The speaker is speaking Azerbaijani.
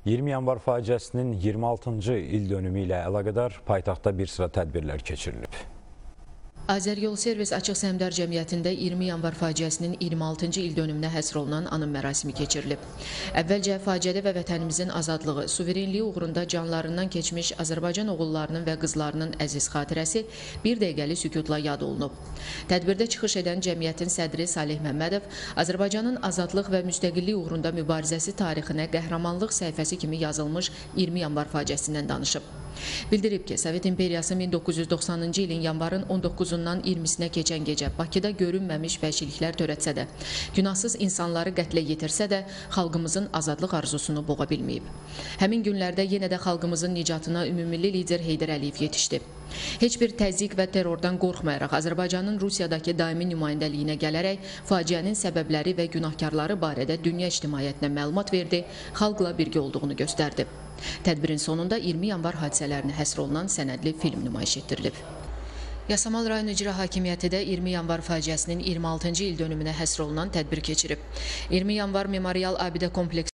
20 yanvar faciəsinin 26-cı ildönümü ilə əlaqədar paytaxtda bir sıra tədbirlər keçirilib. Azəryol Servis Açıq Səhmdar Cəmiyyətində 20 yanvar faciəsinin 26-cı ildönümünə həsr olunan anım mərasimi keçirilib. Əvvəlcə faciədə və vətənimizin azadlığı, suverenliyi uğrunda canlarından keçmiş Azərbaycan oğullarının və qızlarının əziz xatirəsi bir dəqiqəli sükutla yad olunub. Tədbirdə çıxış edən cəmiyyətin sədri Salih Məmmədov Azərbaycanın azadlıq və müstəqillik uğrunda mübarizəsi tarixinə qəhrəmanlıq səhifəsi kimi yazılmış 20 yanvar faciəsindən danışıb. Bildirib ki, Sovet İmperiyası 1990-cı ilin yanvarın 19-undan 20-sinə keçən gecə Bakıda görünməmiş vəhşiliklər törətsə də, günahsız insanları qətlə yetirsə də, xalqımızın azadlıq arzusunu boğa bilməyib. Həmin günlərdə yenə də xalqımızın nicatına ümumilli lider Heydər Əliyev yetişdi. Heç bir təzyiq və terrordan qorxmayaraq Azərbaycanın Rusiyadakı daimi nümayəndəliyinə gələrək faciənin səbəbləri və günahkarları barədə dünya ictimaiyyətinə məlumat verdi, xalqla birgə olduğunu göstərdi. Tədbirin sonunda 20 yanvar hadisələrinə həsr olunan sənədli film nümayiş etdirilib. Yasamal rayon icra hakimiyyəti də 20 yanvar faciəsinin 26-cı ildönümünə həsr olunan tədbir keçirib. 20 yanvar memorial abidə kompleksi